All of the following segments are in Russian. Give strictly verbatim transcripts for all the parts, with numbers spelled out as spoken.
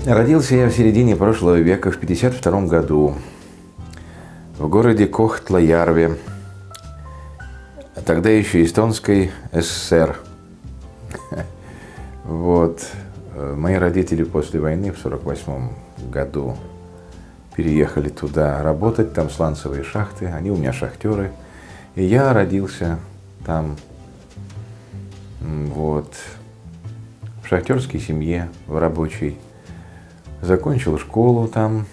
Родился я в середине прошлого века, в пятьдесят втором году, в городе Кохтла-Ярве, тогда еще Эстонской ССР. Вот. Мои родители после войны в сорок восьмом году переехали туда работать, там сланцевые шахты, они у меня шахтеры. И я родился там, вот, в шахтерской семье, в рабочей. Закончил школу там,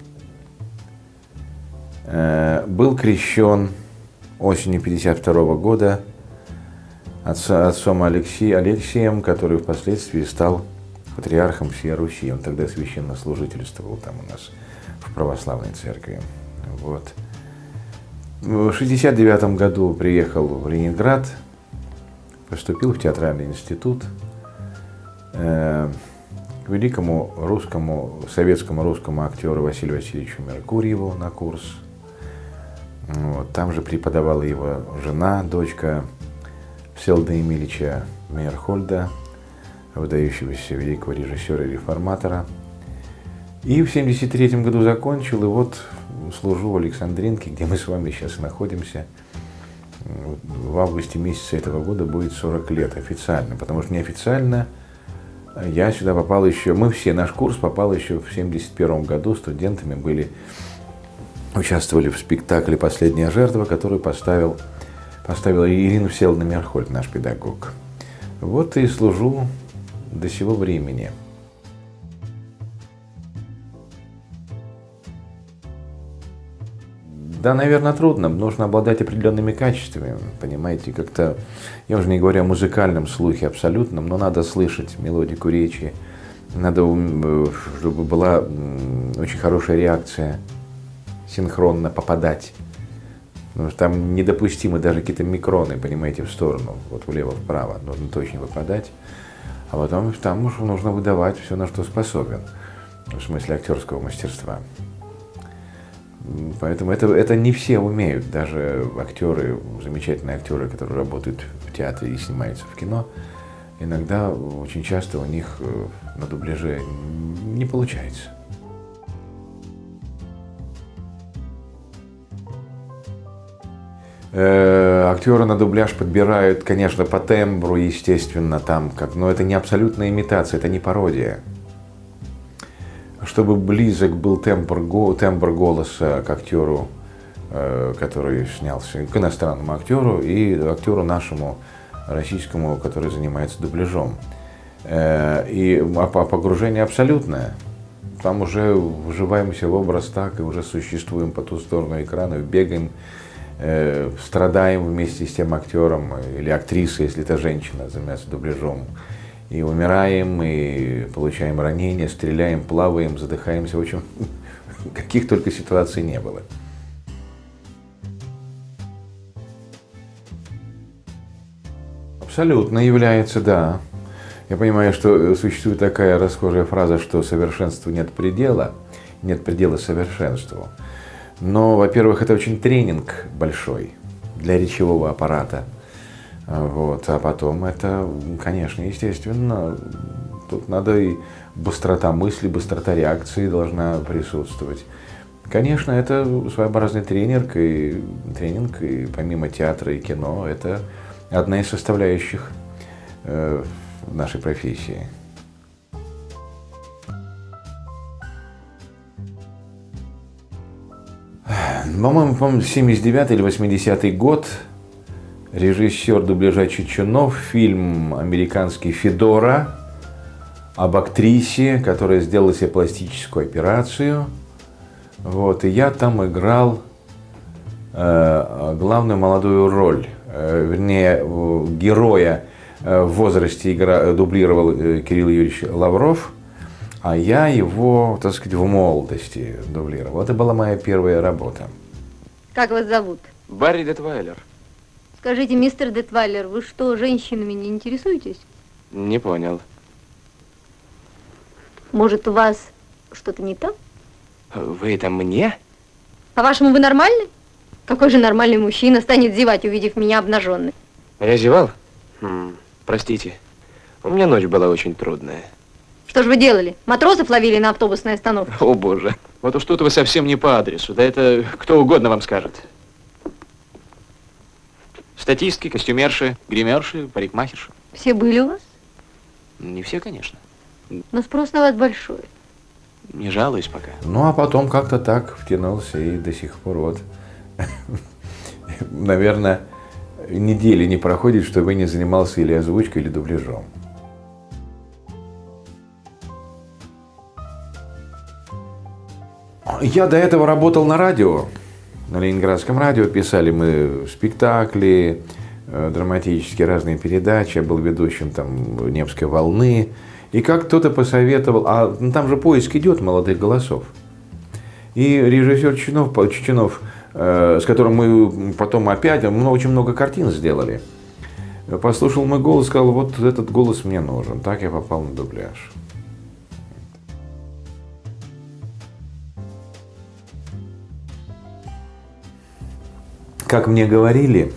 э, был крещен осенью пятьдесят второго года отца, отцом Алексей, Алексеем, который впоследствии стал патриархом всей Руси. Он тогда священнослужительствовал там у нас в православной церкви. Вот. В шестьдесят девятом году приехал в Ленинград, поступил в театральный институт. Э, к великому русскому, советскому русскому актеру Василию Васильевичу Меркурьеву на курс. Вот, там же преподавала его жена, дочка Всеволода Емельевича Мейерхольда, выдающегося великого режиссера и реформатора. И в семьдесят третьем году закончил, и вот служу в Александринке, где мы с вами сейчас находимся. В августе месяца этого года будет сорок лет официально, потому что неофициально я сюда попал еще, мы все, наш курс попал еще в семьдесят первом году, студентами были, участвовали в спектакле «Последняя жертва», который поставил, поставила Ирина Всеволодовна Мейерхольд, наш педагог. Вот и служу до сего времени. Да, наверное, трудно. Нужно обладать определенными качествами, понимаете, как-то, я уже не говорю о музыкальном слухе абсолютном, но надо слышать мелодику речи, надо, чтобы была очень хорошая реакция, синхронно попадать. Потому что там недопустимы даже какие-то микроны, понимаете, в сторону, вот влево-вправо, нужно точно попадать. А потом там уж нужно выдавать все, на что способен, в смысле актерского мастерства. Поэтому это, это не все умеют, даже актеры, замечательные актеры, которые работают в театре и снимаются в кино, иногда, очень часто у них на дубляже не получается. Э, актеры на дубляж подбирают, конечно, по тембру, естественно, там, как, но это не абсолютная имитация, это не пародия. Чтобы близок был тембр, тембр голоса к актеру, э, который снялся, к иностранному актеру и актеру нашему российскому, который занимается дубляжом. Э, и а погружение абсолютное. Там уже вживаемся в образ так и уже существуем по ту сторону экрана, бегаем, э, страдаем вместе с тем актером или актрисой, если это женщина, занимается дубляжом. И умираем, и получаем ранения, стреляем, плаваем, задыхаемся. В общем, каких только ситуаций не было. Абсолютно является, да. Я понимаю, что существует такая расхожая фраза, что совершенству нет предела, нет предела совершенству. Но, во-первых, это очень тренинг большой для речевого аппарата. Вот, а потом это, конечно, естественно, тут надо и быстрота мысли, быстрота реакции должна присутствовать. Конечно, это своеобразный тренинг, и тренинг, и помимо театра и кино, это одна из составляющих э, нашей профессии. По-моему, семьдесят девятый или восьмидесятый год. Режиссер дубляжа Чечунов, фильм американский «Федора» об актрисе, которая сделала себе пластическую операцию. Вот, и я там играл э, главную молодую роль, э, вернее, героя э, в возрасте игра, дублировал э, Кирилл Юрьевич Лавров, а я его, так сказать, в молодости дублировал. Это была моя первая работа. Как вас зовут? Барри Детвайлер. Скажите, мистер Детвайлер, вы что, женщинами не интересуетесь? Не понял. Может, у вас что-то не то? Вы это мне? По-вашему, вы нормальный? Какой же нормальный мужчина станет зевать, увидев меня обнаженной? А я зевал? Хм, простите, у меня ночь была очень трудная. Что же вы делали? Матросов ловили на автобусной остановке? О, боже. Вот уж тут вы совсем не по адресу. Да это кто угодно вам скажет. Статистки, костюмерши, гримерши, парикмахерши. Все были у вас? Не все, конечно. Но спрос на вас большой. Не жалуюсь пока. Ну, а потом как-то так втянулся и до сих пор вот. Наверное, недели не проходит, чтобы не занимался или озвучкой, или дубляжом. Я до этого работал на радио, на Ленинградском радио. Писали мы спектакли, драматические разные передачи. Я был ведущим там «Невской волны». И как кто-то посоветовал, а ну, там же поиск идет молодых голосов. И режиссер Чеченов, Чеченов э, с которым мы потом опять ну, очень много картин сделали, послушал мой голос, сказал, вот этот голос мне нужен. Так я попал на дубляж. Как мне говорили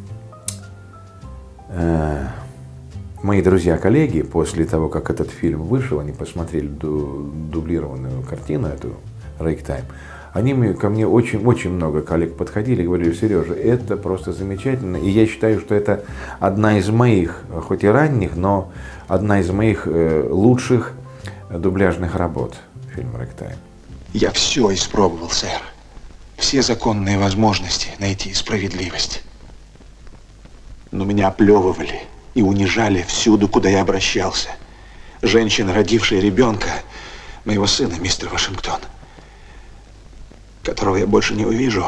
э, мои друзья-коллеги, после того, как этот фильм вышел, они посмотрели ду дублированную картину, эту «Рейктайм», они ко мне очень-очень много коллег подходили и говорили, Сережа, это просто замечательно, и я считаю, что это одна из моих, хоть и ранних, но одна из моих э, лучших дубляжных работ, фильм «Рейктайм». Я все испробовал, сэр. Все законные возможности найти справедливость. Но меня оплевывали и унижали всюду, куда я обращался. Женщина, родившая ребенка, моего сына, мистер Вашингтон, которого я больше не увижу,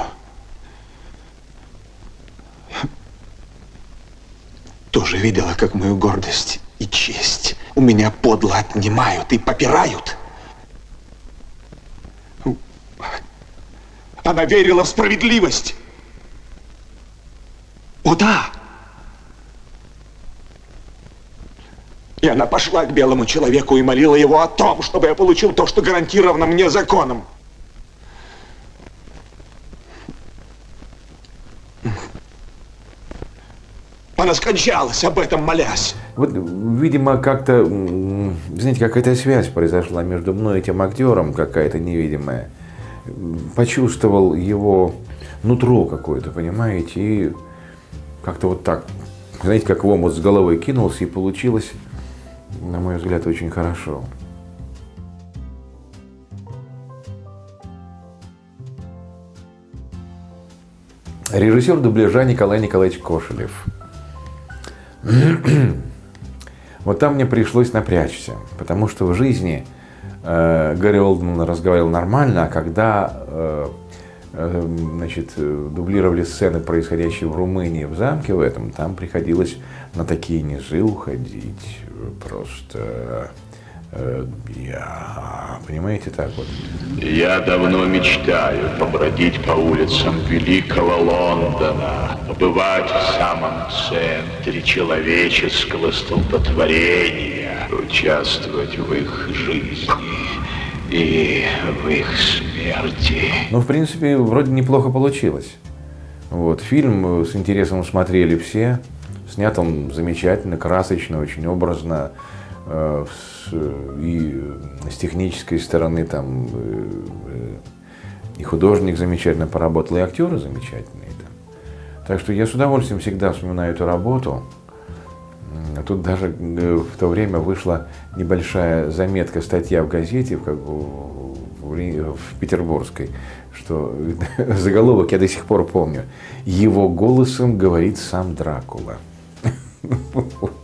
тоже видела, как мою гордость и честь у меня подло отнимают и попирают. Она верила в справедливость. О, да. И она пошла к белому человеку и молила его о том, чтобы я получил то, что гарантировано мне законом. Она скончалась, об этом молясь. Вот, видимо, как-то, знаете, какая-то связь произошла между мной и этим актером, какая-то невидимая. Почувствовал его нутро какое-то, понимаете, и как-то вот так, знаете, как в омут с головой кинулся, и получилось, на мой взгляд, очень хорошо. Режиссер дубляжа Николай Николаевич Кошелев. Вот там мне пришлось напрячься, потому что в жизни э, Гарри Олдман разговаривал нормально, а когда э, э, значит, дублировали сцены, происходящие в Румынии, в замке в этом, там приходилось на такие низы уходить. Просто э, я, понимаете, так вот. Я давно мечтаю побродить по улицам великого Лондона, побывать в самом центре человеческого столпотворения, участвовать в их жизни и в их смерти. Ну, в принципе, вроде неплохо получилось. Вот, фильм с интересом смотрели все. Снят он замечательно, красочно, очень образно. Э, с, и с технической стороны там э, и художник замечательно поработал, и актеры замечательные там. Так что я с удовольствием всегда вспоминаю эту работу. Тут даже в то время вышла небольшая заметка, статья в газете, как бы, в, в Петербургской, что заголовок я до сих пор помню. Его голосом говорит сам Дракула. Вот.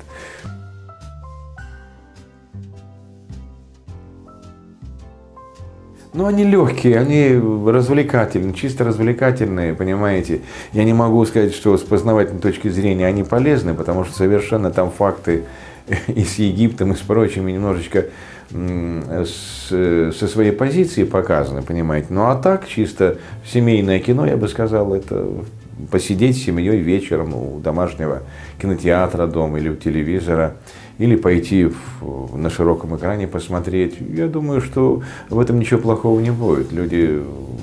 Ну, они легкие, они развлекательные, чисто развлекательные, понимаете. Я не могу сказать, что с познавательной точки зрения они полезны, потому что совершенно там факты и с Египтом, и с прочими немножечко с, со своей позиции показаны, понимаете. Ну, а так, чисто семейное кино, я бы сказал, это посидеть с семьей вечером у домашнего кинотеатра дома или у телевизора, или пойти в, на широком экране посмотреть. Я думаю, что в этом ничего плохого не будет. Люди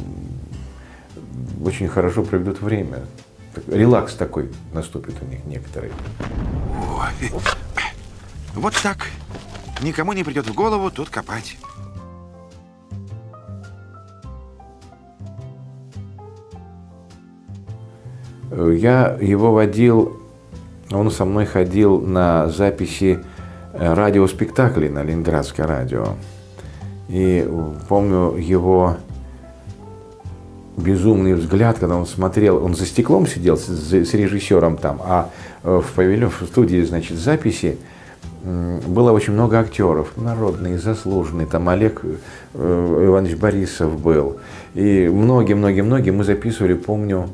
очень хорошо проведут время. Релакс такой наступит у них некоторые. Вот так. Никому не придет в голову тут копать. Я его водил, он со мной ходил на записи радиоспектаклей на Ленинградское радио. И помню его безумный взгляд, когда он смотрел, он за стеклом сидел с, с режиссером там, а в павильоне, в студии, значит, записи было очень много актеров, народные, заслуженные, там Олег Иванович Борисов был, и многие-многие-многие мы записывали, помню,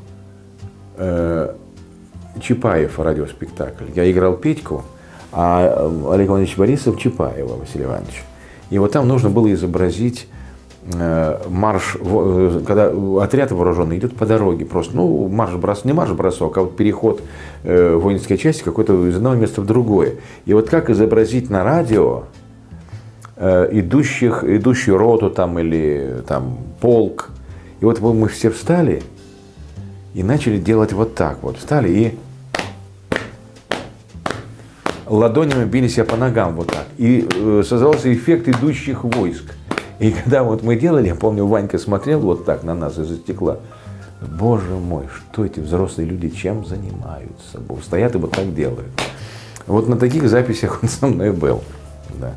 Чапаев радиоспектакль. Я играл Петьку, а Олег Иванович Борисов Чапаева Василия Ивановича. И вот там нужно было изобразить марш, когда отряд вооруженный идет по дороге, просто, ну, марш-бросок, не марш-бросок, а вот переход э, воинской части какой-то из одного места в другое. И вот как изобразить на радио э, идущих, идущую роту там или там полк. И вот мы все встали и начали делать вот так вот. Встали и ладонями били себя по ногам вот так. И э, создавался эффект идущих войск. И когда вот мы делали, я помню, Ванька смотрел вот так на нас из-за стекла. Боже мой, что эти взрослые люди чем занимаются? Стоят и вот так делают. Вот на таких записях он со мной был. Да.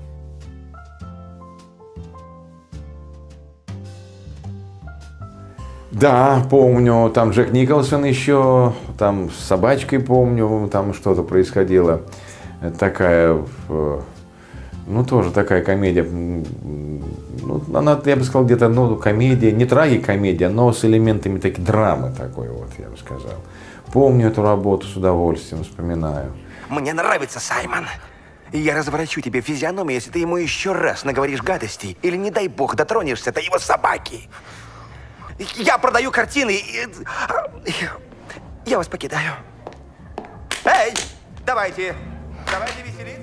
Да, помню, там Джек Николсон еще, там с собачкой помню, там что-то происходило. Такая... Ну, тоже такая комедия, ну, она, я бы сказал, где-то, ну, комедия, не трагикомедия, но с элементами такой драмы такой вот, я бы сказал. Помню эту работу с удовольствием, вспоминаю. Мне нравится Саймон. И я разворачу тебе физиономию, если ты ему еще раз наговоришь гадостей, или, не дай бог, дотронешься до его собаки. Я продаю картины, и... Я вас покидаю. Эй, давайте, давайте веселиться.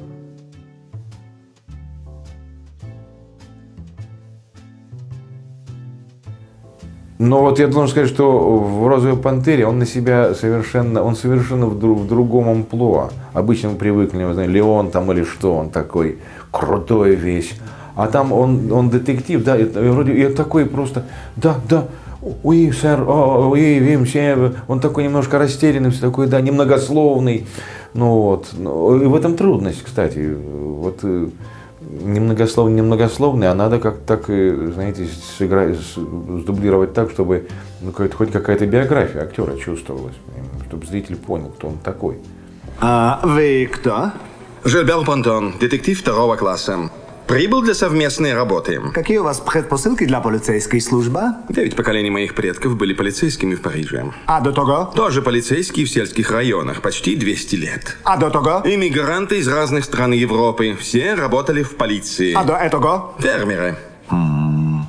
Но вот я должен сказать, что в «Розовой пантере» он на себя совершенно, он совершенно в, друг, в другом амплуа. Обычно мы привыкли, не знаю, Леон там или что, он такой крутой весь. А там он, он детектив, да, и, вроде и такой просто, да, да, уи, сэр, уи, вим, все, он такой немножко растерянный, такой, да, немногословный. Ну вот, и в этом трудность, кстати, вот... Немногословный, немногословный, а надо как так, знаете, сыграть, сдублировать так, чтобы ну, хоть какая-то биография актера чувствовалась, чтобы зритель понял, кто он такой. А вы кто? Жильбер Понтон, детектив второго класса. Прибыл для совместной работы. Какие у вас предпосылки для полицейской службы? Девять поколений моих предков были полицейскими в Париже. А до того? Тоже полицейские в сельских районах, почти двести лет. А до того? Иммигранты из разных стран Европы, все работали в полиции. А до этого? Фермеры. Hmm.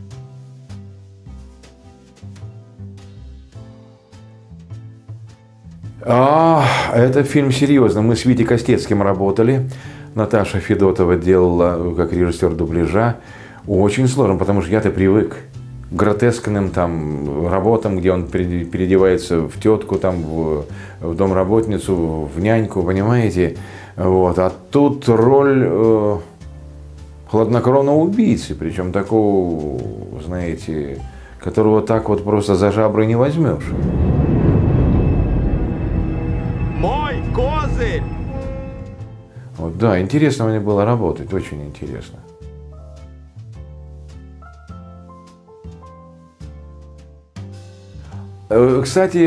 А, это фильм серьезно. Мы с Витей Костецким работали. Наташа Федотова делала как режиссер дубляжа. Очень сложно, потому что я-то привык к гротескным там работам, где он переодевается в тетку, там, в, в домработницу, в няньку, понимаете? Вот. А тут роль э, хладнокровного убийцы, причем такого, знаете, которого так вот просто за жабры не возьмешь. Мой козырь! Вот, да, интересно мне было работать, очень интересно. Кстати,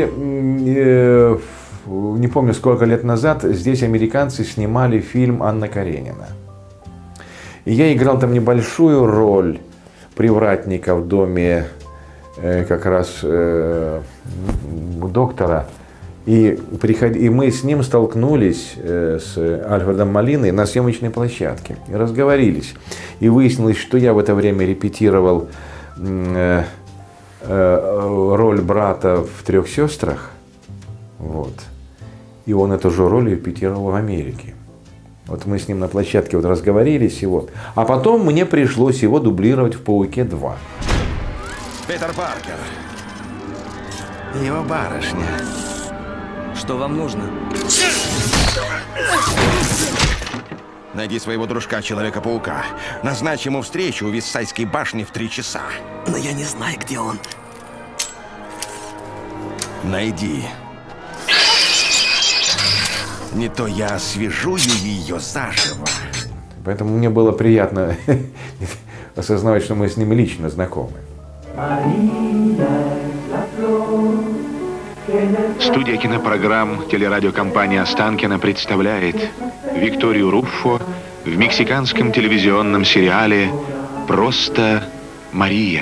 не помню, сколько лет назад здесь американцы снимали фильм «Анна Каренина». И я играл там небольшую роль привратника в доме как раз доктора. И, приход... и мы с ним столкнулись, э, с Альфредом Малиной, на съемочной площадке. И разговорились. И выяснилось, что я в это время репетировал э, э, роль брата в «Трех сестрах». Вот. И он эту же роль репетировал в Америке. Вот мы с ним на площадке вот разговорились. И вот. А потом мне пришлось его дублировать в «Пауке два». Питер Паркер. Его барышня. Что вам нужно? Найди своего дружка Человека-паука. Назначь ему встречу у Виссайской башни в три часа. Но я не знаю, где он. Найди. Не то я освежую ее заживо. Поэтому мне было приятно осознавать, что мы с ним лично знакомы. Студия кинопрограмм телерадиокомпания Останкино представляет Викторию Руффо в мексиканском телевизионном сериале «Просто Мария».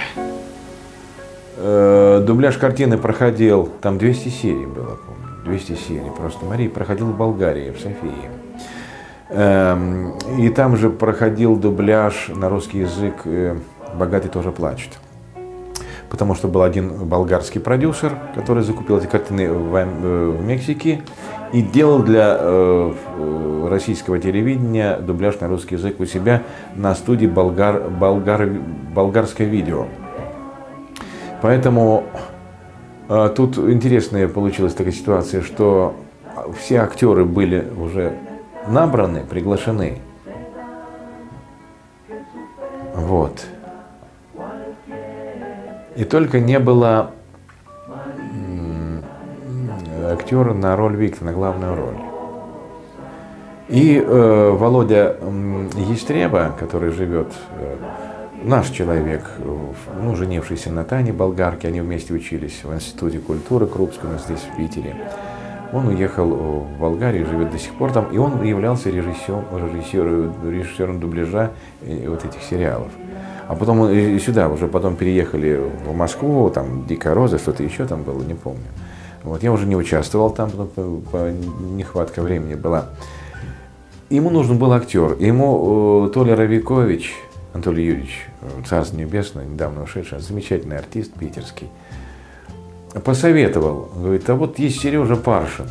Э, дубляж картины проходил, там двести серий было, помню, двести серий «Просто Мария» проходил в Болгарии, в Софии. Э, и там же проходил дубляж на русский язык э, «Богатый тоже плачет». Потому что был один болгарский продюсер, который закупил эти картины в, в Мексике и делал для э, российского телевидения дубляж на русский язык у себя на студии болгар, болгар, болгарское видео. Поэтому э, тут интересная получилась такая ситуация, что все актеры были уже набраны, приглашены. Вот. И только не было актера на роль Виктора, на главную роль. И э, Володя э, Естреба, который живет, э, наш человек, ну, женившийся на Тане, болгарке, они вместе учились в Институте культуры Крупского здесь, в Питере. Он уехал в Болгарию, живет до сих пор там, и он являлся режиссером, режиссером, режиссером дубляжа вот этих сериалов. А потом и сюда уже потом переехали в Москву, там «Дикая роза», что-то еще там было, не помню. Вот, я уже не участвовал там, по, по нехватка времени была. Ему нужен был актер. Ему э, Толя Равикович, Анатолий Юрьевич, Царство Небесное, недавно ушедший, замечательный артист питерский, посоветовал, говорит, а вот есть Сережа Паршин.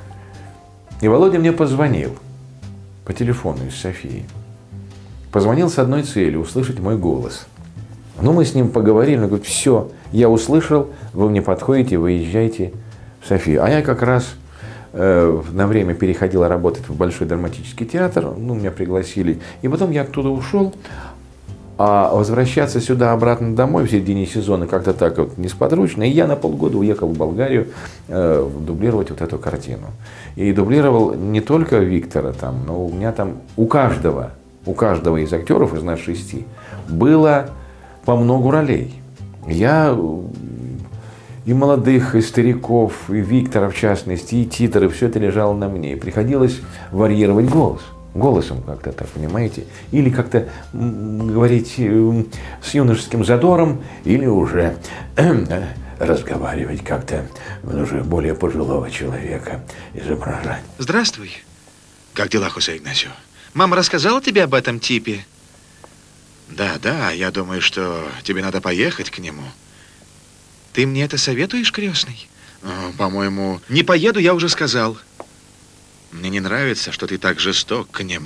И Володя мне позвонил по телефону из Софии. Позвонил с одной целью – услышать мой голос. Ну, мы с ним поговорили, он говорит, все, я услышал, вы мне подходите, выезжайте в Софию. А я как раз э, на время переходила работать в Большой драматический театр, ну, меня пригласили. И потом я оттуда ушел, а возвращаться сюда обратно домой в середине сезона как-то так вот несподручно. И я на полгода уехал в Болгарию э, дублировать вот эту картину. И дублировал не только Виктора там, но у меня там у каждого, у каждого из актеров, из нас шести, было по многу ролей. Я и молодых, и стариков, и Виктора в частности, и Титера, все это лежало на мне. И приходилось варьировать голос. Голосом как-то так, понимаете? Или как-то говорить с юношеским задором, или уже разговаривать как-то уже более пожилого человека, изображать. Здравствуй. Как дела, Хосе Игнасио? Мама рассказала тебе об этом типе? Да, да, я думаю, что тебе надо поехать к нему. Ты мне это советуешь, крестный? По-моему... Не поеду, я уже сказал. Мне не нравится, что ты так жесток к нему.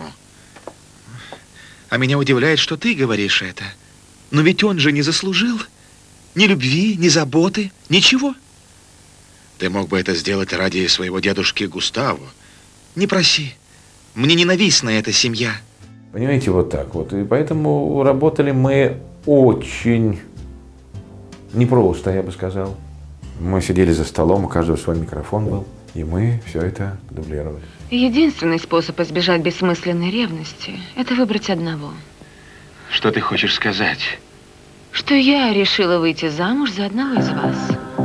А меня удивляет, что ты говоришь это. Но ведь он же не заслужил ни любви, ни заботы, ничего. Ты мог бы это сделать ради своего дедушки Густаво. Не проси. Мне ненавистна эта семья. Понимаете, вот так вот. И поэтому работали мы очень непросто, я бы сказал. Мы сидели за столом, у каждого свой микрофон был, и мы все это дублировали. Единственный способ избежать бессмысленной ревности – это выбрать одного. Что ты хочешь сказать? Что я решила выйти замуж за одного из вас.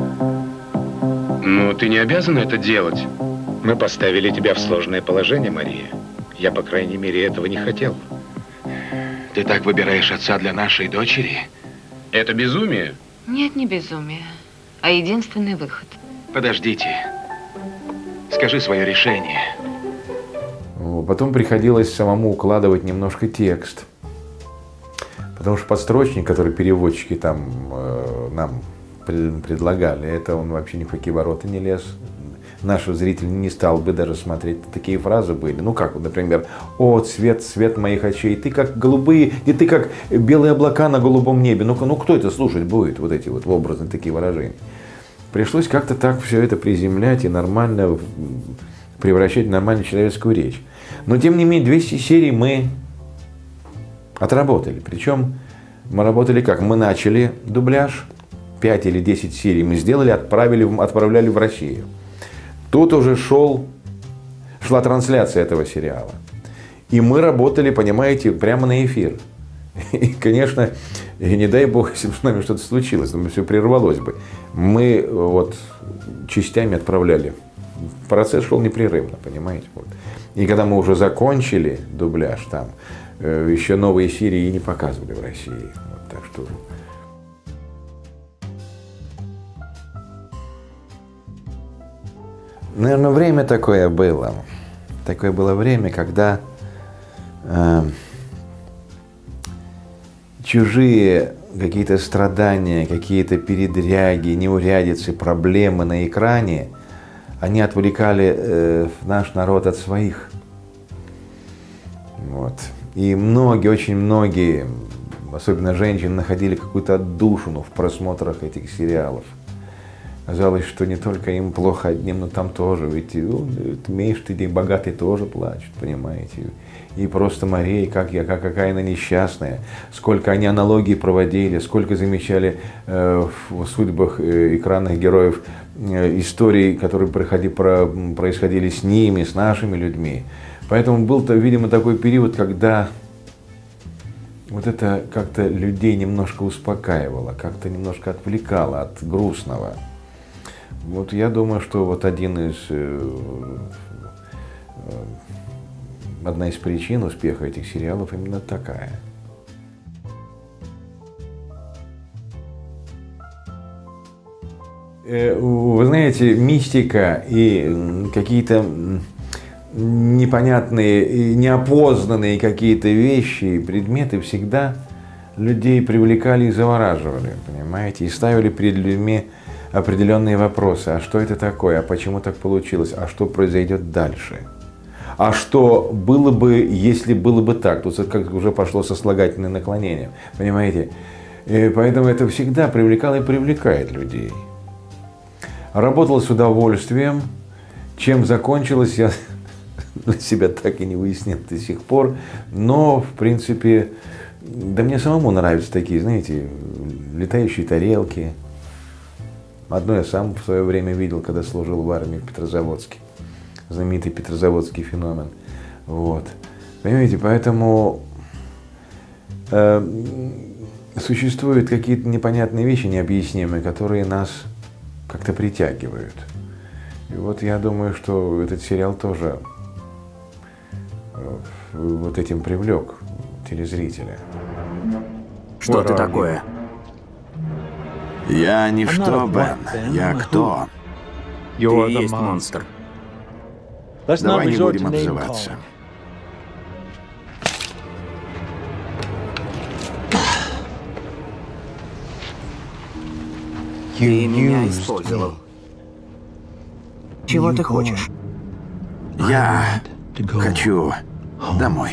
Ну, ты не обязана это делать. Мы поставили тебя в сложное положение, Мария. Я, по крайней мере, этого не хотел. Ты так выбираешь отца для нашей дочери? Это безумие? Нет, не безумие, а единственный выход. Подождите. Скажи свое решение. Потом приходилось самому укладывать немножко текст. Потому что подстрочник, который переводчики там э, нам предлагали, это он вообще ни в какие ворота не лез. Наш зритель не стал бы даже смотреть. Такие фразы были. Ну как, например, «О, цвет, цвет моих очей, ты как голубые, и ты как белые облака на голубом небе». Ну, ну кто это слушать будет, вот эти вот образные такие выражения. Пришлось как-то так все это приземлять и нормально превращать в нормальную человеческую речь. Но, тем не менее, двести серий мы отработали. Причем мы работали как? Мы начали дубляж, пять или десять серий мы сделали, отправили, отправляли в Россию. Тут уже шел, шла трансляция этого сериала. И мы работали, понимаете, прямо на эфир. И, конечно, и не дай бог, если бы с нами что-то случилось, то все прервалось бы. Мы вот частями отправляли. Процесс шел непрерывно, понимаете. Вот. И когда мы уже закончили дубляж там, еще новые серии и не показывали в России. Вот, так что... Наверное, время такое было. Такое было время, когда э, чужие какие-то страдания, какие-то передряги, неурядицы, проблемы на экране, они отвлекали э, наш народ от своих. Вот. И многие, очень многие, особенно женщины, находили какую-то отдушину в просмотрах этих сериалов. Казалось, что не только им плохо одним, но там тоже. Ведь ну, имеешь ты день, богатый тоже плачут, понимаете. И просто Мария, как я, как, какая она несчастная. Сколько они аналогии проводили, сколько замечали э, в судьбах э, экранных героев э, историй, которые проходи, про, происходили с ними, с нашими людьми. Поэтому был, видимо, такой период, когда вот это как-то людей немножко успокаивало, как-то немножко отвлекало от грустного. Вот я думаю, что вот один из, одна из причин успеха этих сериалов именно такая. Вы знаете, мистика и какие-то непонятные, неопознанные какие-то вещи, предметы всегда людей привлекали и завораживали, понимаете, и ставили перед людьми определенные вопросы. А что это такое? А почему так получилось? А что произойдет дальше? А что было бы, если было бы так? Тут как уже пошло сослагательное наклонение, понимаете? И поэтому это всегда привлекало и привлекает людей. Работал с удовольствием. Чем закончилось, я для себя так и не выяснил до сих пор. Но, в принципе, да мне самому нравятся такие, знаете, летающие тарелки. Одно я сам в свое время видел, когда служил в армии в Петрозаводске. Знаменитый петрозаводский феномен. Вот. Понимаете, поэтому э, существуют какие-то непонятные вещи, необъяснимые, которые нас как-то притягивают. И вот я думаю, что этот сериал тоже э, вот этим привлек телезрителя. Что ты такое? Я ничто, Бен. Я кто? Ты и есть монстр. Давай не будем обзываться. Ты меня использовал. Чего ты хочешь? Я хочу домой.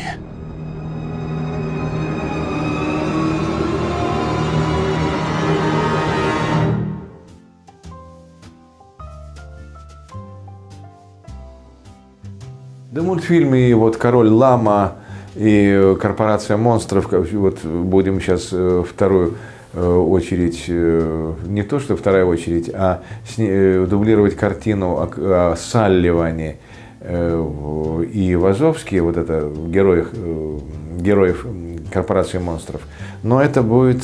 Да мультфильмы, вот «Король Лама» и «Корпорация монстров», вот будем сейчас вторую очередь, не то что вторая очередь, а дублировать картину о, о Салливане и Вазовске, вот это героев, героев «Корпорации монстров». Но это будет,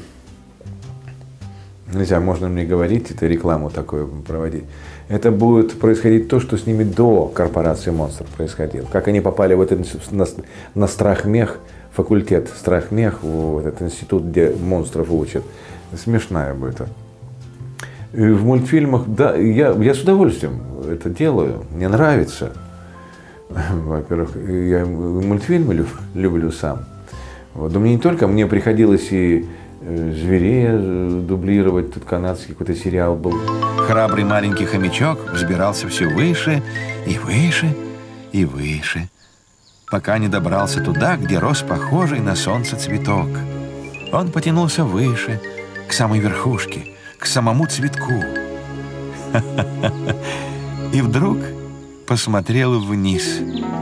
нельзя, можно мне говорить, это рекламу такую проводить. Это будет происходить то, что с ними до «Корпорации монстров» происходило. Как они попали в этот, на, на страхмех, факультет страхмех, в этот институт, где монстров учат. Смешная будет. И в мультфильмах, да, я, я с удовольствием это делаю, мне нравится. Во-первых, я мультфильмы люб, люблю сам. Вот. Но мне не только, мне приходилось и зверей дублировать, тут канадский какой-то сериал был. Храбрый маленький хомячок взбирался все выше и выше и выше, пока не добрался туда, где рос похожий на солнце цветок. Он потянулся выше, к самой верхушке, к самому цветку. И вдруг посмотрел вниз.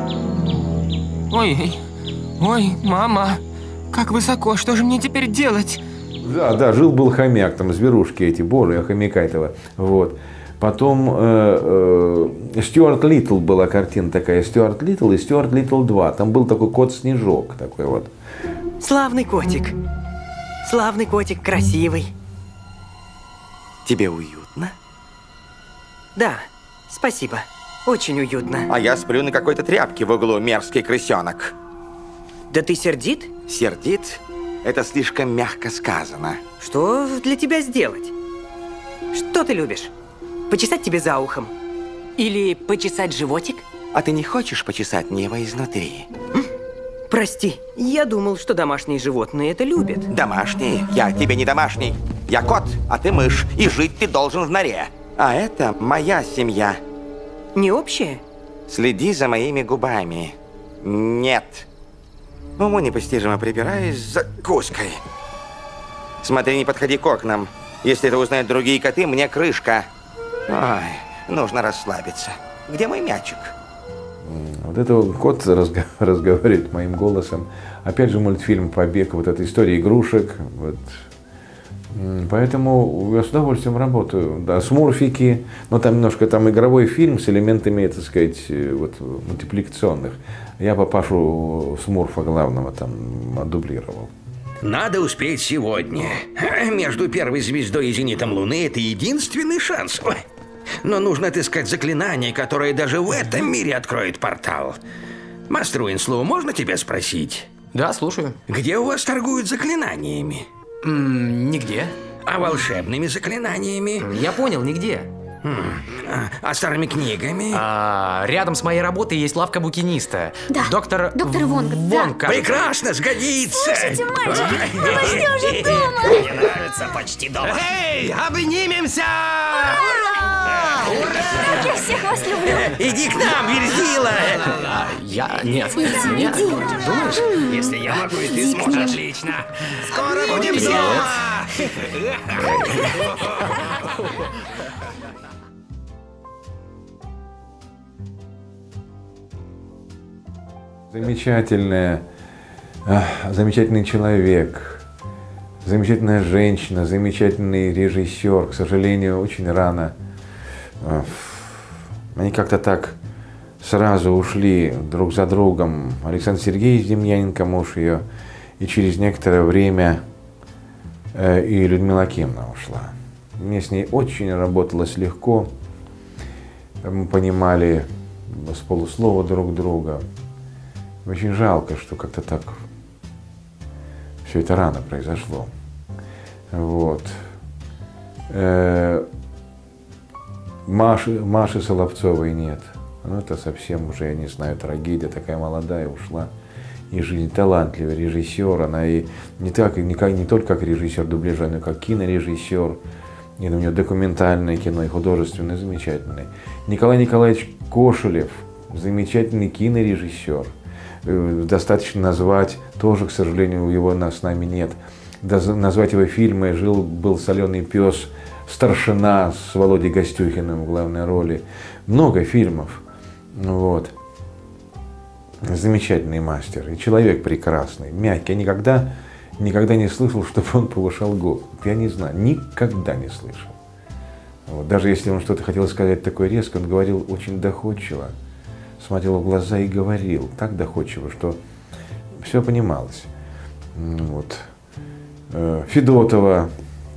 Ой, ой, мама, как высоко, что же мне теперь делать? Да, да, жил-был хомяк, там зверушки эти, боже, хомяка этого, вот. Потом э, э, Стюарт Литтл была картина такая, Стюарт Литтл и Стюарт Литтл два, там был такой кот-снежок, такой вот. Славный котик, славный котик, красивый. Тебе уютно? Да, спасибо, очень уютно. А я сплю на какой-то тряпке в углу, мерзкий крысенок. Да ты сердит? Сердит? Это слишком мягко сказано. Что для тебя сделать? Что ты любишь? Почесать тебе за ухом? Или почесать животик? А ты не хочешь почесать мне его изнутри? Прости, я думал, что домашние животные это любят. Домашние? Я тебе не домашний. Я кот, а ты мышь, и жить ты должен в норе. А это моя семья. Не общая? Следи за моими губами. Нет. Уму непостижимо прибираюсь за куской. Смотри, не подходи к окнам. Если это узнают другие коты, мне крышка. Ой, нужно расслабиться. Где мой мячик? Вот это кот разго разговаривает моим голосом. Опять же мультфильм «Побег», вот эта история игрушек. Вот. Поэтому я с удовольствием работаю. Да, смурфики, но там немножко там игровой фильм с элементами, так сказать, вот, мультипликационных. Я папашу Смурфа главного там дублировал. Надо успеть сегодня. Между первой звездой и зенитом Луны это единственный шанс. Ой. Но нужно отыскать заклинание, которое даже в этом мире откроет портал. Мастер Уинслоу, можно тебя спросить? Да, слушаю. Где у вас торгуют заклинаниями? М-м, нигде. А волшебными заклинаниями? Я понял, нигде. А, а старыми книгами? А, рядом с моей работой есть лавка букиниста. Да, доктор... доктор Вонг. Вонг, да. Прекрасно, сгодится. Слушайте, мальчики, мы почти уже дома. Мне нравится почти дома. Эй, обнимемся! Ура! Ура! Я всех вас люблю. Иди к нам, Верзила. Я... Нет. Иди, Нет. иди. Думаешь? Если я могу, и ты сможешь. Отлично. Скоро будем Привет. дома. Замечательная, замечательный человек, замечательная женщина, замечательный режиссер. К сожалению, очень рано. Они как-то так сразу ушли друг за другом. Александр Сергеевич Демьяненко, муж ее, и через некоторое время и Людмила Кимовна ушла. Мне с ней очень работалось легко. Мы понимали с полуслова друг друга. Очень жалко, что как-то так все это рано произошло. Вот. Э-э- Маши, Маши Соловцовой нет. Ну, это совсем уже, я не знаю, трагедия. Такая молодая ушла. И жизнь талантливый режиссер. Она и не, так, не, не только как режиссер дубляжа, но и как кинорежиссер. И у нее документальное кино, и художественное, замечательное. Николай Николаевич Кошелев, замечательный кинорежиссер. Достаточно назвать, тоже, к сожалению, его с нами нет, назвать его фильмы «Жил был соленый пес», «Старшина» с Володей Гостюхиным в главной роли. Много фильмов. Вот. Замечательный мастер. И человек прекрасный, мягкий. Я никогда, никогда не слышал, чтобы он повышал голос. Я не знаю, никогда не слышал. Вот. Даже если он что-то хотел сказать такое резко, он говорил очень доходчиво. Смотрел в глаза и говорил так доходчиво, что все понималось. Вот. Федотова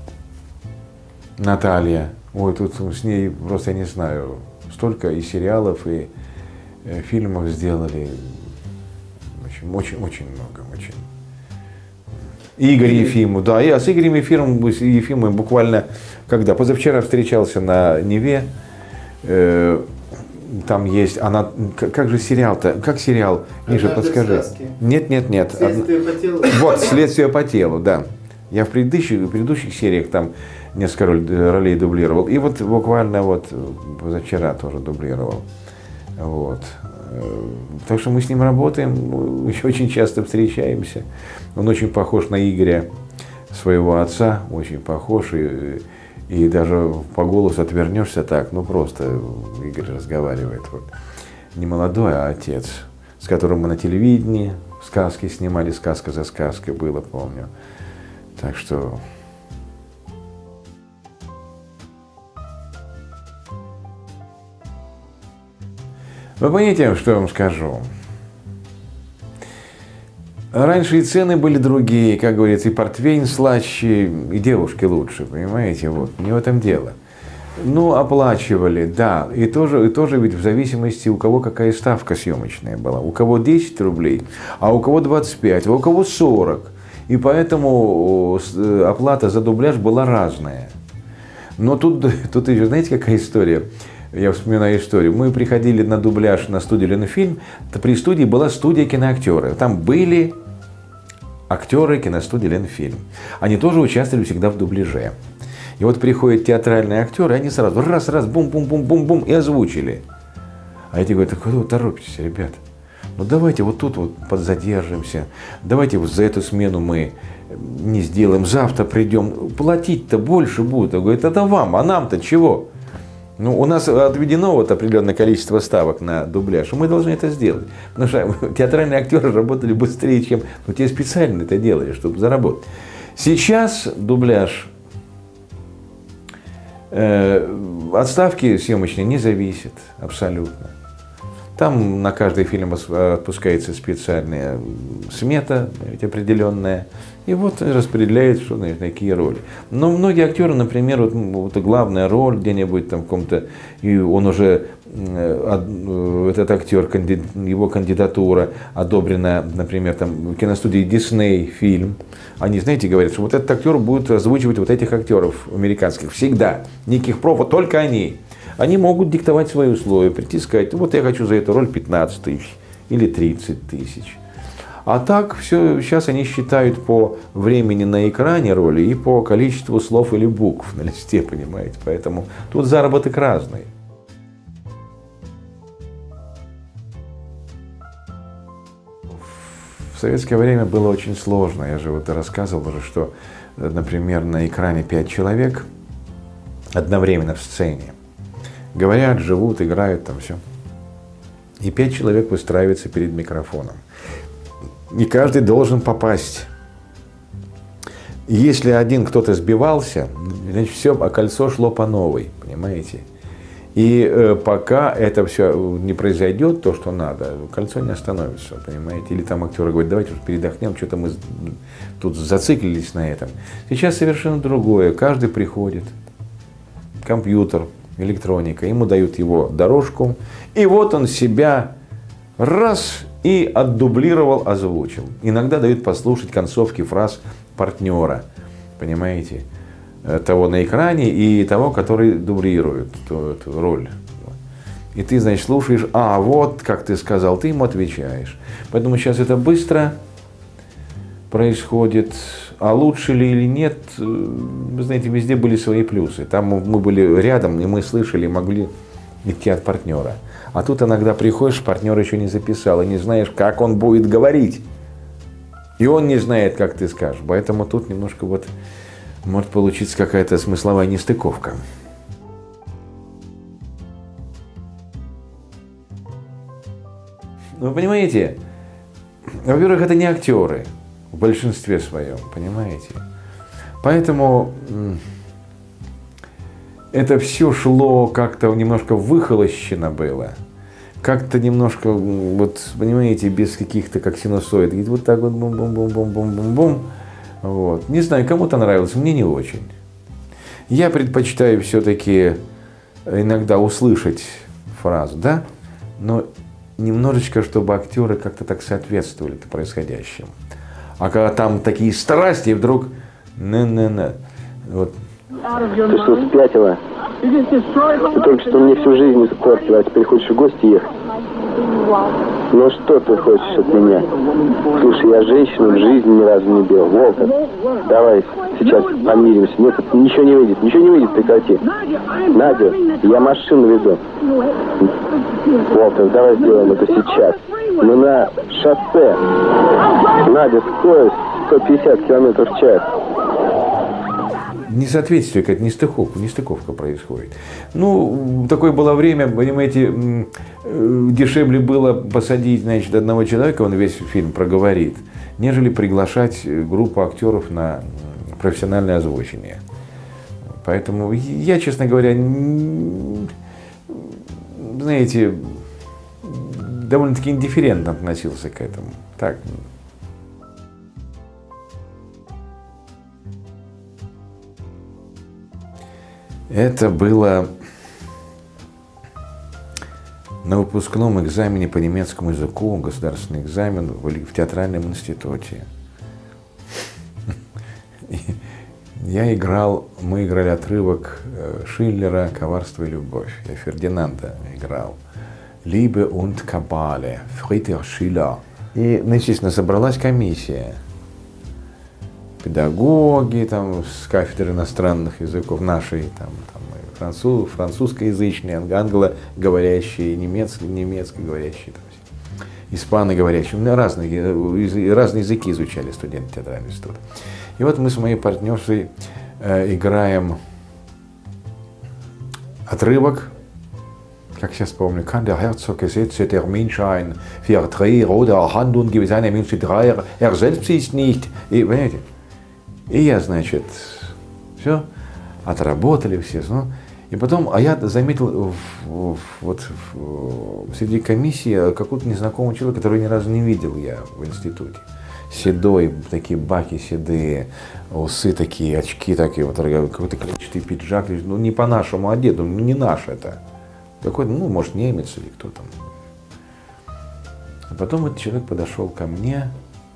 Наталья. Ой, тут с ней просто, я не знаю, столько и сериалов, и фильмов сделали. Очень, очень, очень много. Очень. Игорь Ефимов. Да, я с Игорем Ефимовым, Ефимовым буквально, когда позавчера встречался на Неве. Э, Там есть, она, как же сериал-то, как сериал, Миша, подскажи. Нет, нет, нет. Следствие по телу. Вот, «Следствие по телу», да. Я в предыдущих, в предыдущих сериях там несколько ролей дублировал. И вот буквально вот позавчера тоже дублировал. Вот. Так что мы с ним работаем, еще очень часто встречаемся. Он очень похож на Игоря, своего отца, очень похож. И, И даже по голосу отвернешься так, ну просто Игорь разговаривает. Вот. Не молодой, а отец, с которым мы на телевидении сказки снимали, сказка за сказкой было, помню. Так что... Вы понимаете, что я вам скажу? Раньше и цены были другие, как говорится, и портвейн слаще, и девушки лучше, понимаете, вот, не в этом дело. Ну, оплачивали, да, и тоже, и тоже ведь в зависимости, у кого какая ставка съемочная была. У кого десять рублей, а у кого двадцать пять, а у кого сорок. И поэтому оплата за дубляж была разная. Но тут, тут еще, знаете, какая история? Я вспоминаю историю. Мы приходили на дубляж на студию «Ленфильм». При студии была студия киноактеры. Там были актеры киностудии «Ленфильм». Они тоже участвовали всегда в дубляже. И вот приходят театральные актеры, и они сразу раз-раз, бум-бум-бум-бум-бум и озвучили. А эти говорят: куда вы торопитесь, ребят? Ну давайте вот тут вот подзадержимся. Давайте вот за эту смену мы не сделаем. Завтра придем. Платить-то больше будет. Он говорит: это вам, а нам-то чего? Ну, у нас отведено вот определенное количество ставок на дубляж, и мы должны это сделать. Потому что театральные актеры работали быстрее, чем... Ну, те специально это делали, чтобы заработать. Сейчас дубляж э, от ставки съемочной не зависит абсолютно. Там на каждый фильм отпускается специальная смета, определенная, и вот распределяет, что на какие роли. Но многие актеры, например, вот, вот главная роль где-нибудь там в каком-то, и он уже, этот актер, его кандидатура одобрена, например, там в киностудии Disney фильм. Они, знаете, говорят, что вот этот актер будет озвучивать вот этих актеров американских всегда, никаких профов, только они. Они могут диктовать свои условия, прийти и сказать: вот я хочу за эту роль пятнадцать тысяч или тридцать тысяч. А так все, сейчас они считают по времени на экране роли и по количеству слов или букв на листе, понимаете. Поэтому тут заработок разный. В советское время было очень сложно. Я же вот рассказывал уже, что, например, на экране пять человек одновременно в сцене. Говорят, живут, играют, там все. И пять человек выстраиваются перед микрофоном. И каждый должен попасть. Если один кто-то сбивался, значит все, а кольцо шло по новой, понимаете? И э, пока это все не произойдет, то, что надо, кольцо не остановится, понимаете? Или там актеры говорят: давайте уж передохнем, что-то мы тут зациклились на этом. Сейчас совершенно другое. Каждый приходит, компьютер, электроника, ему дают его дорожку, и вот он себя раз и отдублировал, озвучил. Иногда дают послушать концовки фраз партнера, понимаете, того на экране и того, который дублирует эту, эту роль. И ты, значит, слушаешь: а вот, как ты сказал, ты ему отвечаешь. Поэтому сейчас это быстро происходит. А лучше ли или нет, вы знаете, везде были свои плюсы. Там мы были рядом, и мы слышали, могли идти от партнера. А тут иногда приходишь, партнер еще не записал, и не знаешь, как он будет говорить. И он не знает, как ты скажешь. Поэтому тут немножко вот может получиться какая-то смысловая нестыковка. Вы понимаете, во-первых, это не актеры. В большинстве своем, понимаете? Поэтому это все шло как-то немножко выхолощено было. Как-то немножко, вот, понимаете, без каких-то, как синусоид. И вот так вот бум-бум-бум-бум-бум-бум-бум. Вот. Не знаю, кому-то нравилось, мне не очень. Я предпочитаю все-таки иногда услышать фразу, да? Но немножечко, чтобы актеры как-то так соответствовали происходящему. А когда там такие страсти, и вдруг не-не-не. Вот. Ты что, спятила? Ты только что мне всю жизнь испортила, а теперь хочешь в гости ехать? Ну что ты хочешь от меня? Слушай, я женщину в жизни ни разу не бил. Волтер, давай сейчас помиримся. Нет, ничего не выйдет, ничего не выйдет, прекрати. Надя, я машину веду. Волтер, давай сделаем это сейчас. Мы на шоссе. Надя, скорость сто пятьдесят километров в час. несоответствие, какая-то нестыковка, нестыковка происходит. Ну, такое было время, понимаете, дешевле было посадить, значит, одного человека, он весь фильм проговорит, нежели приглашать группу актеров на профессиональное озвучение. Поэтому я, честно говоря, знаете, довольно-таки индифферентно относился к этому. Так. Это было на выпускном экзамене по немецкому языку, государственный экзамен в театральном институте. Я играл, мы играли отрывок Шиллера «Коварство и любовь». Я Фердинанда играл. Liebe und Kabale, Friedrich Schiller. И, ну, естественно, собралась комиссия. Педагоги там, с кафедры иностранных языков, нашей, там, там, француз, французскоязычные, англоговорящие, немецко, немецкоговорящие, там, испаноговорящие. У меня разные, разные языки изучали студенты театрального института. И вот мы с моей партнершей э, играем отрывок, как сейчас помню, kann der Herzog gesetze Terminschein für drei rote Hand und gewisse eine Münze drei, er selbst ist nicht. И, понимаете? И я, значит, все, отработали все. Ну, и потом, а я заметил в, в, вот в, среди комиссии какого-то незнакомого человека, которого ни разу не видел я в институте. Седой, такие баки седые, усы такие, очки такие, вот какой-то клетчатый пиджак, ну не по-нашему одет, ну не наш это. Какой-то, ну, может, немец или кто там. А потом этот человек подошел ко мне.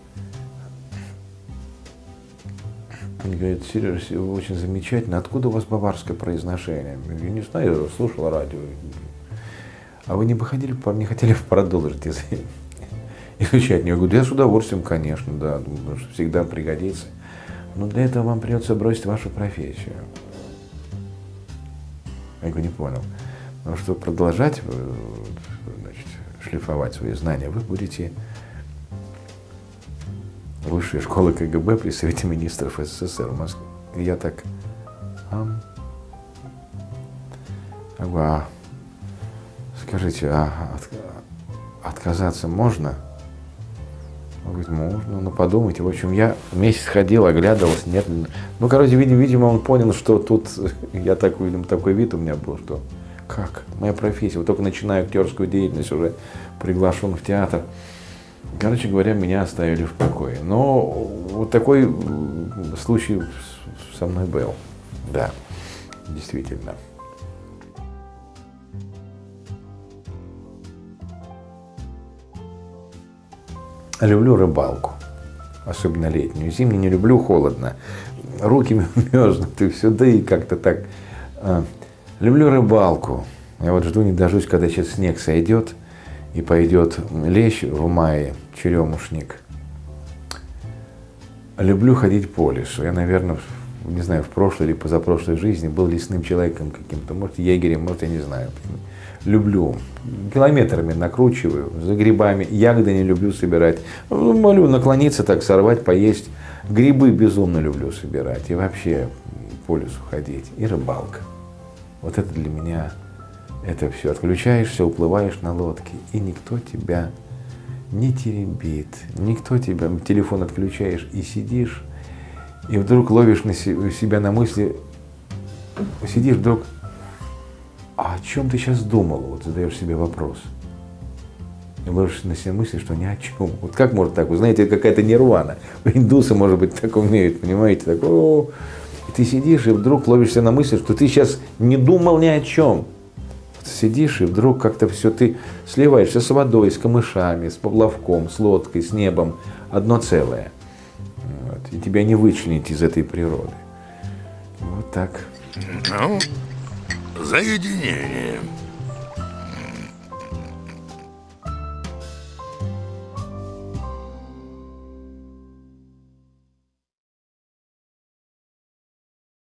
Он говорит: Сережа, вы очень замечательно. Откуда у вас баварское произношение? Я не знаю, я слушал радио. А вы не бы ходили, не хотели продолжить изучать? Я говорю: я с удовольствием, конечно, да, думаю, что всегда пригодится. Но для этого вам придется бросить вашу профессию. Я говорю: не понял. Потому что продолжать, значит, шлифовать свои знания вы будете в высшей школе КГБ при Совете министров СССР в Москве. И я так, а, а скажите, а от, отказаться можно? Он говорит: можно, ну подумайте. В общем, я месяц ходил, оглядывался, нет. Ну, короче, видимо, он понял, что тут я так, видимо, такой вид у меня был, что как? Моя профессия. Вот только начинаю актерскую деятельность, уже приглашен в театр. Короче говоря, меня оставили в покое. Но вот такой случай со мной был. Да, действительно. Люблю рыбалку, особенно летнюю. Зимнюю не люблю, холодно. Руки мерзнут и все, да и как-то так. Люблю рыбалку. Я вот жду, не дождусь, когда сейчас снег сойдет и пойдет лещ в мае, черемушник. Люблю ходить по лесу. Я, наверное, не знаю, в прошлой или позапрошлой жизни был лесным человеком каким-то. Может, егерем, может, я не знаю. Люблю. Километрами накручиваю, за грибами. Ягоды не люблю собирать. Молю наклониться так, сорвать, поесть. Грибы безумно люблю собирать. И вообще по лесу ходить. И рыбалка. Вот это для меня, это все. Отключаешься, уплываешь на лодке, и никто тебя не теребит, никто тебя, телефон отключаешь и сидишь, и вдруг ловишь на себя на мысли, сидишь вдруг, а о чем ты сейчас думал? Вот задаешь себе вопрос. И ловишь на себя мысли, что ни о чем. Вот как может так? Вы знаете, это какая-то нирвана. Индусы, может быть, так умеют, понимаете? Так, о-о-о. И ты сидишь, и вдруг ловишься на мысли, что ты сейчас не думал ни о чем. Сидишь, и вдруг как-то все, ты сливаешься с водой, с камышами, с поплавком, с лодкой, с небом. Одно целое. Вот. И тебя не вычленить из этой природы. Вот так. Ну, заединение.